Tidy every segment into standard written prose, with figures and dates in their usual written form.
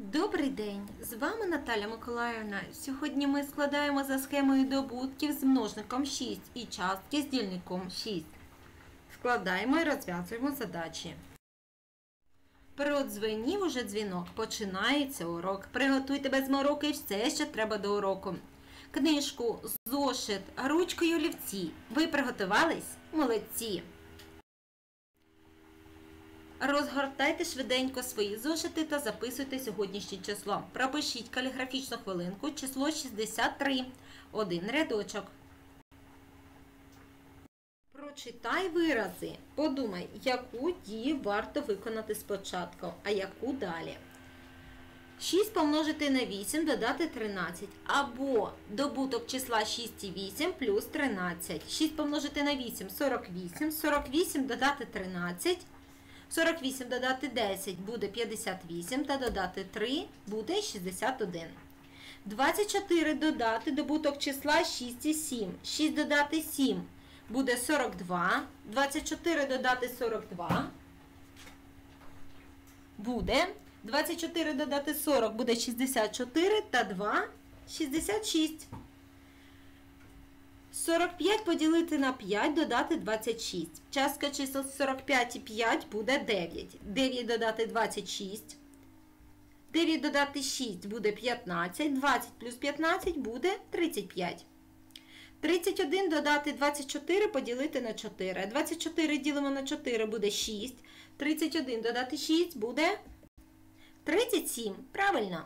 Добрий день! З вами Наталя Миколаївна. Сьогодні ми складаємо за схемою добутків з множником 6 і частки з дільником 6. Складаємо і розв'язуємо задачі. Продзвенів уже дзвінок. Починається урок. Приготуйте без мороки все, що треба до уроку. Книжку, зошит, ручку й олівці. Ви приготувались? Молодці! Розгортайте швиденько свої зошити та записуйте сьогоднішнє число. Пропишіть каліграфічну хвилинку число 63. Один рядочок. Прочитай вирази. Подумай, яку дію варто виконати спочатку, а яку далі. 6 помножити на 8 додати 13. Або добуток числа 6 і 8 плюс 13. 6 помножити на 8 – 48. 48 додати 13. 48 додати 10 буде 58 та додати 3 буде 61. 24 додати добуток числа 6 і 7. 6 додати 7 буде 42. 24 додати 42 буде. 24 додати 40 буде 64 та 2 – 66. 45 поділити на 5 додати 26. Частка чисел 45 і 5 буде 9. 9 додати 26. 9 додати 6 буде 15. 20 плюс 15 буде 35. 31 додати 24 поділити на 4. 24 ділимо на 4 буде 6. 31 додати 6 буде 37. Правильно.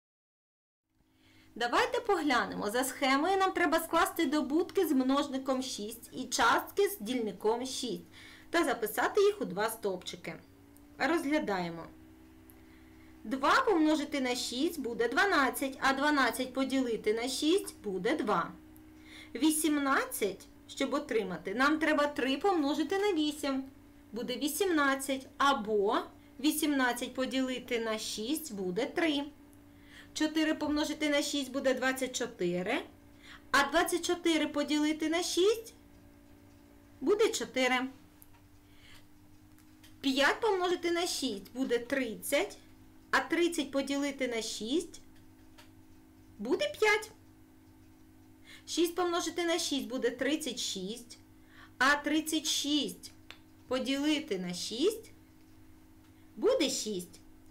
Давайте поглянемо. За схемою нам треба скласти добутки з множником 6 і частки з дільником 6 та записати їх у два стовпчики. Розглядаємо. 2 помножити на 6 буде 12, а 12 поділити на 6 буде 2. 18, щоб отримати, нам треба 3 помножити на 8. Буде 18, або 18 поділити на 6 буде 3. 4 помножити на 6 буде 24, а 24 поділити на 6 буде 4. 5 помножити на 6 буде 30, а 30 поділити на 6 буде 5. 6 помножити на 6 буде 36, а 36 поділити на 6 буде 6.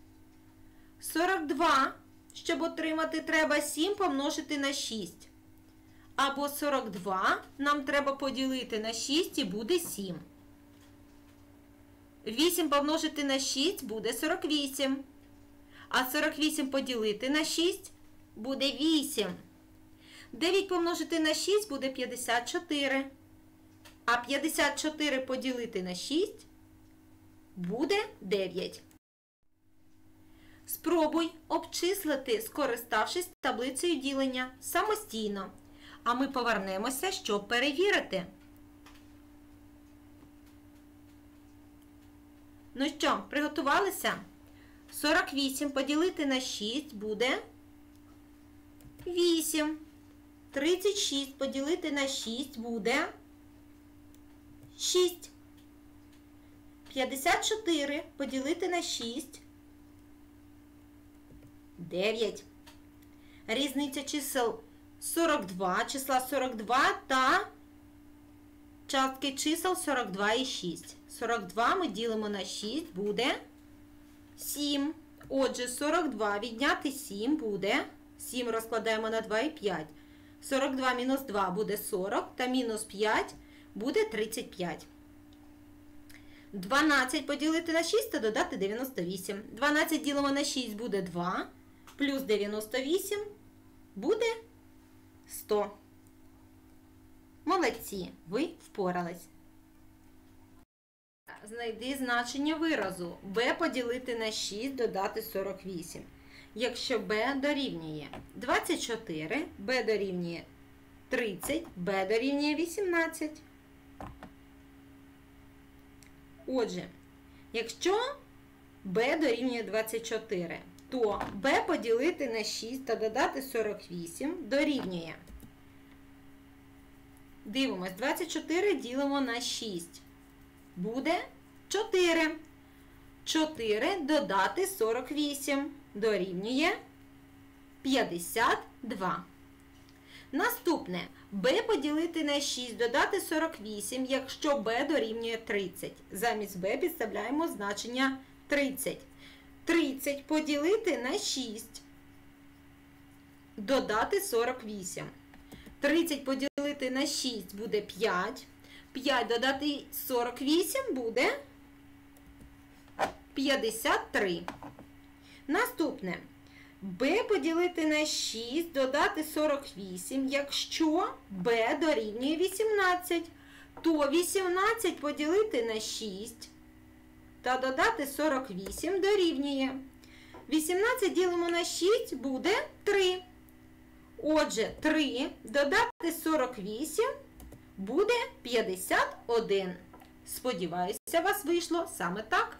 42. Щоб отримати, треба 7 помножити на 6. Або 42 нам треба поділити на 6 і буде 7. 8 помножити на 6 буде 48. А 48 поділити на 6 буде 8. 9 помножити на 6 буде 54. А 54 поділити на 6 буде 9. Спробуй обчислити, скориставшись таблицею ділення самостійно. А ми повернемося, щоб перевірити. Ну що, приготувалися? 48 поділити на 6 буде 8. 36 поділити на 6 буде 6. 54 поділити на 6 9. Різниця чисел 42, числа 42 та частки чисел 42 і 6. 42 ми ділимо на 6, буде 7. Отже, 42 відняти 7 буде, 7 розкладаємо на 2 і 5. 42 мінус 2 буде 40, та мінус 5 буде 35. 12 поділити на 6 та додати 98. 12 ділимо на 6 буде 2. Плюс 98 буде 100. Молодці, ви впорались. Знайди значення виразу b поділити на 6 додати 48. Якщо b дорівнює 24, b дорівнює 30, b дорівнює 18. Отже, якщо b дорівнює 24, то b поділити на 6 та додати 48 дорівнює. Дивимось, 24 ділимо на 6. Буде 4. 4 додати 48. дорівнює 52. Наступне. b поділити на 6, додати 48, якщо b дорівнює 30. Замість b підставляємо значення 30. 30 поділити на 6, додати 48. 30 поділити на 6 буде 5. 5 додати 48 буде 53. Наступне. b поділити на 6, додати 48, якщо b дорівнює 18, то 18 поділити на 6 та додати 48 дорівнює. 18 ділимо на 6 буде 3. Отже, 3 додати 48 буде 51. Сподіваюся, у вас вийшло саме так.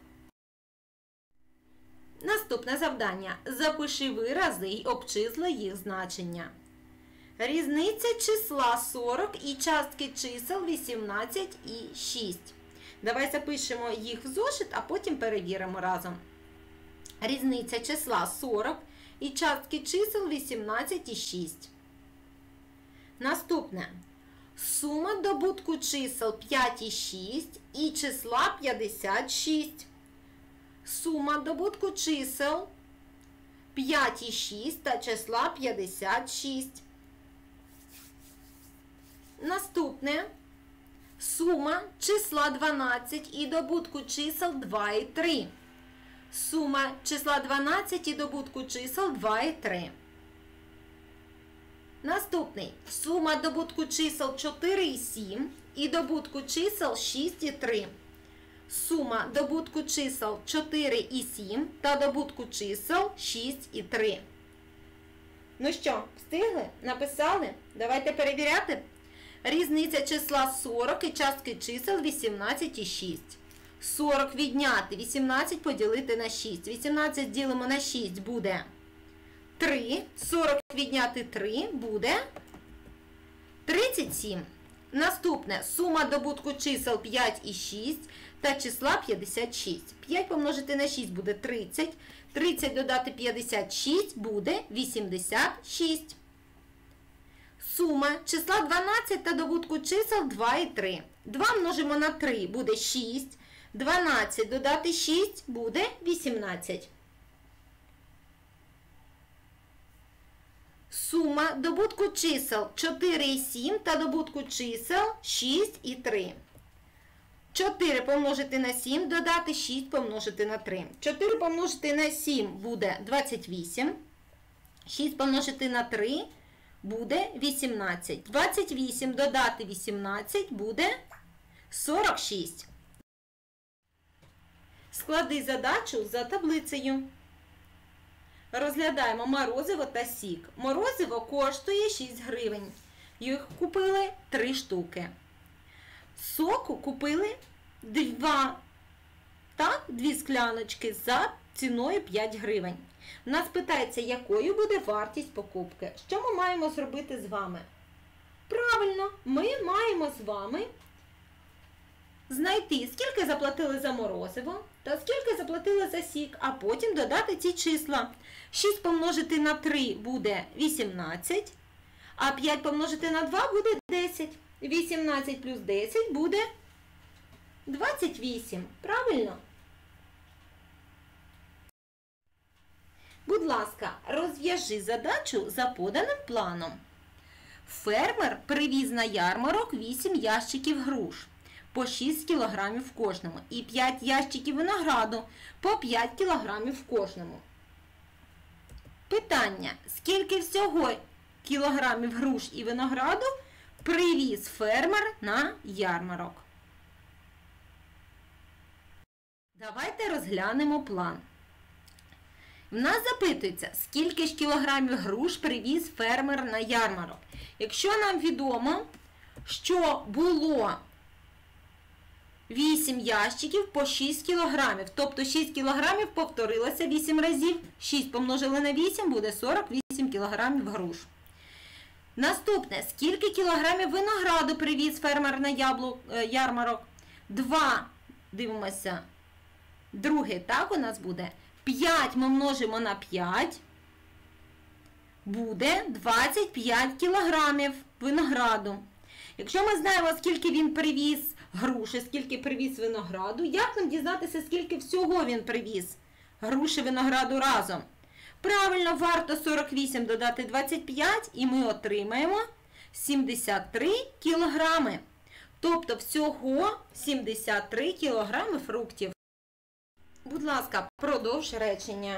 Наступне завдання. Запиши вирази й обчисли їх значення. Різниця числа 40 і частки чисел 18 і 6. Давай запишемо їх в зошит, а потім перевіримо разом. Різниця числа 40 і частки чисел 18 і 6. Наступне. Сума добутку чисел 5 і 6 і числа 56. Сума добутку чисел 5 і 6 та числа 56. Наступне. Сума числа 12 і добутку чисел 2 і 3. Сума числа 12 і добутку чисел 2 і 3. Наступний. Сума добутку чисел 4 і 7 і добутку чисел 6 і 3. Сума добутку чисел 4 і 7 та добутку чисел 6 і 3. Ну що, встигли? Написали? Давайте перевіряти. Різниця числа 40 і частки чисел 18 і 6. 40 відняти, 18 поділити на 6. 18 ділимо на 6 буде 3. 40 відняти 3 буде 37. Наступне. Сума добутку чисел 5 і 6 та числа 56. 5 помножити на 6 буде 30. 30 додати 56 буде 86. Сума числа 12 та добутку чисел 2 і 3. 2 множимо на 3 буде 6. 12 додати 6 буде 18. Сума добутку чисел 4 і 7 та добутку чисел 6 і 3. 4 помножити на 7, додати 6 помножити на 3. 4 помножити на 7 буде 28. 6 помножити на 3 буде 18. 28 додати 18 буде 46. Склади задачу за таблицею. Розглядаємо морозиво та сік. Морозиво коштує 6 гривень. Їх купили 3 штуки. Соку купили 2. Так, 2 скляночки за ціною 5 гривень. Нас питається, якою буде вартість покупки. Що ми маємо зробити з вами? Правильно, ми маємо з вами знайти, скільки заплатили за морозиво та скільки заплатили за сік, а потім додати ці числа. 6 помножити на 3 буде 18, а 5 помножити на 2 буде 10. 18 плюс 10 буде 28. Правильно? Будь ласка, розв'яжи задачу за поданим планом. Фермер привіз на ярмарок 8 ящиків груш по 6 кг в кожному і 5 ящиків винограду по 5 кг в кожному. Питання: скільки всього кілограмів груш і винограду привіз фермер на ярмарок? Давайте розглянемо план. В нас запитується, скільки ж кілограмів груш привіз фермер на ярмарок. Якщо нам відомо, що було 8 ящиків по 6 кілограмів, тобто 6 кілограмів повторилося 8 разів, 6 помножили на 8 буде 48 кілограмів груш. Наступне, скільки кілограмів винограду привіз фермер на ярмарок? 2, дивимося, другий, так у нас буде 5 ми множимо на 5. Буде 25 кілограмів винограду. Якщо ми знаємо, скільки він привіз груші, скільки привіз винограду, як нам дізнатися, скільки всього він привіз груші винограду разом? Правильно, варто 48 додати 25 і ми отримаємо 73 кілограми. Тобто всього 73 кілограми фруктів. Будь ласка, продовж речення.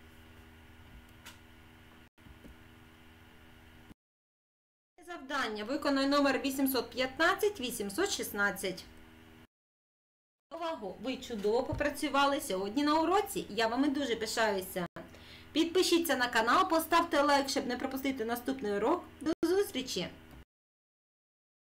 Завдання. Виконай номер 815-816. Увагу! Ви чудово попрацювали сьогодні на уроці. Я вами дуже пишаюся. Підпишіться на канал, поставте лайк, щоб не пропустити наступний урок. До зустрічі!